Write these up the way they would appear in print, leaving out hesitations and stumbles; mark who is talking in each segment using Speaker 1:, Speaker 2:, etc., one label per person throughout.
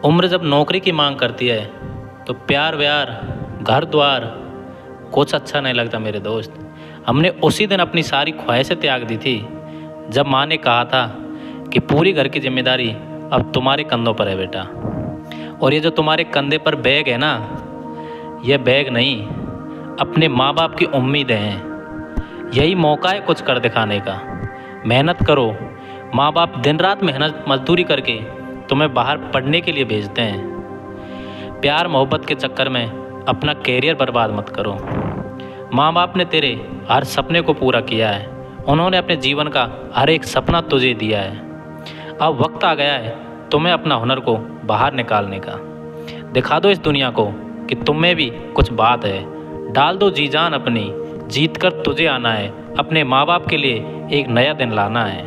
Speaker 1: उम्र जब नौकरी की मांग करती है तो प्यार व्यार घर द्वार कुछ अच्छा नहीं लगता मेरे दोस्त। हमने उसी दिन अपनी सारी ख्वाहिशें त्याग दी थी जब माँ ने कहा था कि पूरी घर की जिम्मेदारी अब तुम्हारे कंधों पर है बेटा। और ये जो तुम्हारे कंधे पर बैग है ना, यह बैग नहीं, अपने माँ बाप की उम्मीदें हैं। यही मौका है कुछ कर दिखाने का। मेहनत करो। माँ बाप दिन रात मेहनत मजदूरी करके तुम्हें बाहर पढ़ने के लिए भेजते हैं। प्यार मोहब्बत के चक्कर में अपना कैरियर बर्बाद मत करो। माँ बाप ने तेरे हर सपने को पूरा किया है। उन्होंने अपने जीवन का हर एक सपना तुझे दिया है। अब वक्त आ गया है तुम्हें अपना हुनर को बाहर निकालने का। दिखा दो इस दुनिया को कि तुम में भी कुछ बात है। डाल दो जी जान अपनी, जीत कर तुझे आना है। अपने माँ बाप के लिए एक नया दिन लाना है।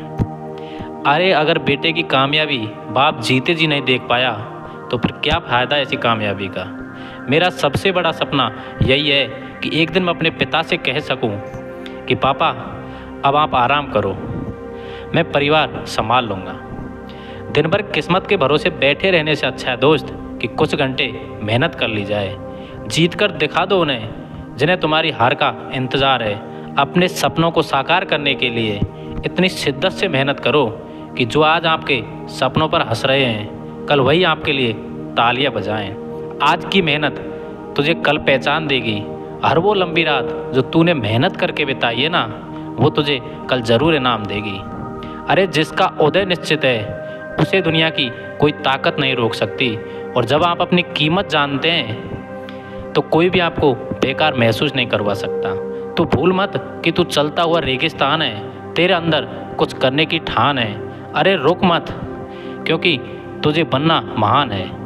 Speaker 1: अरे अगर बेटे की कामयाबी बाप जीते जी नहीं देख पाया तो फिर क्या फ़ायदा ऐसी कामयाबी का। मेरा सबसे बड़ा सपना यही है कि एक दिन मैं अपने पिता से कह सकूं कि पापा अब आप आराम करो, मैं परिवार संभाल लूँगा। दिन भर किस्मत के भरोसे बैठे रहने से अच्छा है दोस्त कि कुछ घंटे मेहनत कर ली जाए। जीत कर दिखा दो उन्हें जिन्हें तुम्हारी हार का इंतज़ार है। अपने सपनों को साकार करने के लिए इतनी शिद्दत से मेहनत करो कि जो आज आपके सपनों पर हंस रहे हैं कल वही आपके लिए तालियां बजाएं। आज की मेहनत तुझे कल पहचान देगी। हर वो लंबी रात जो तूने मेहनत करके बिताई है ना, वो तुझे कल ज़रूर इनाम देगी। अरे जिसका उदय निश्चित है उसे दुनिया की कोई ताकत नहीं रोक सकती। और जब आप अपनी कीमत जानते हैं तो कोई भी आपको बेकार महसूस नहीं करवा सकता। तो भूल मत कि तू चलता हुआ रेगिस्तान है, तेरे अंदर कुछ करने की ठान है। अरे रुक मत, क्योंकि तुझे बनना महान है।